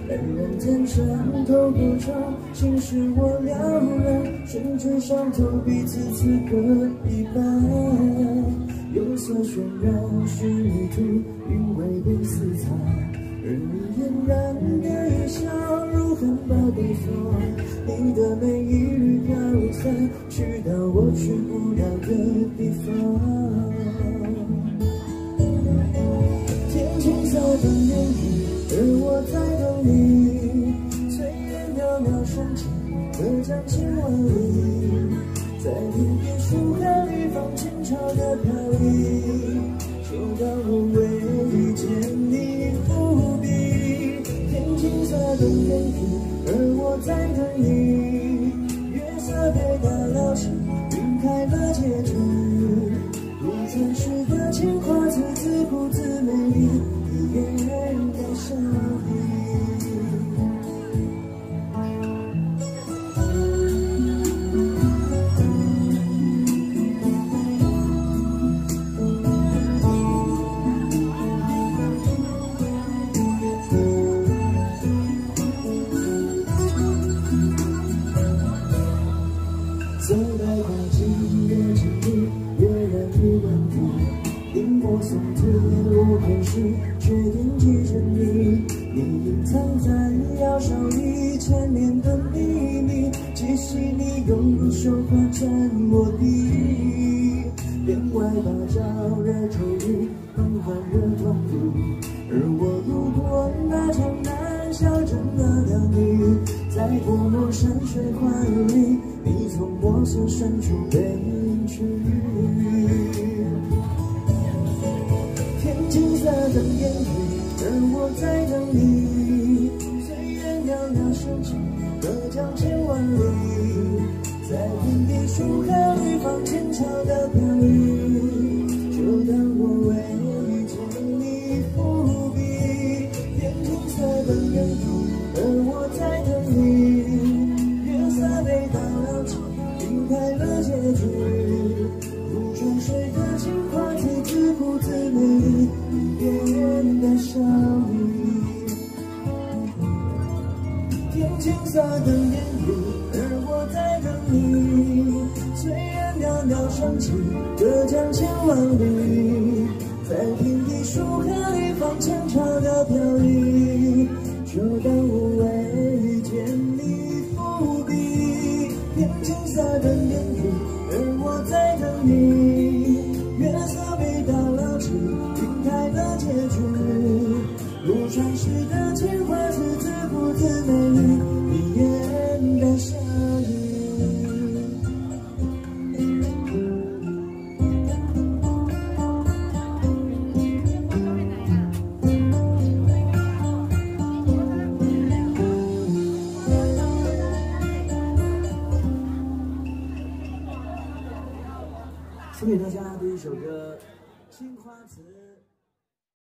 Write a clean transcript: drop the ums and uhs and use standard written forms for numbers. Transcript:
人人天生透过窗，心事我了然，宣纸上头彼此此刻一半。釉色渲染是泥土，韵味被私藏，而你嫣然的一笑，如含苞待放。你的每一缕飘散，去到我去不了的地方。天青色等烟雨，而我在等你。岁月袅袅升起，隔江千万里。在林边树海里放前朝的飘逸，就当我未见你伏笔。天青色等烟雨，而我在等你。月色被打捞起，晕开了结局。如传世的情话，自顾自美丽，一眼带笑意。走到跨境越千里，跃然于万里。临过松铁路口时，却惦记着你。你隐藏在腰梢1000年的秘密，极细腻犹如绣花针落地。帘外把照热愁雨，缓缓热光路。而我路过那长南小镇的了你，在过陌山水画里，你从墨色深处背去。天青色等烟雨，而我在等你。岁月袅袅升起，隔江千万里。在天地树海里放前朝的飘逸，就当我未见你伏笔。天青色等烟雨，而我在等你。月色被打捞起，晕开了结局。如春水的情话，自顾自美丽，一眼带笑意。天青色等烟雨，而我在等你。岁月袅袅升起，隔江千万里。在天地树海里放前朝的飘逸，就当我未见你伏笔。天青色等烟雨，而我在等你。月色被打捞起，晕开了结局。如传世的情话，自顾自美丽，一眼带笑意。送给大家的一首歌《青花瓷》。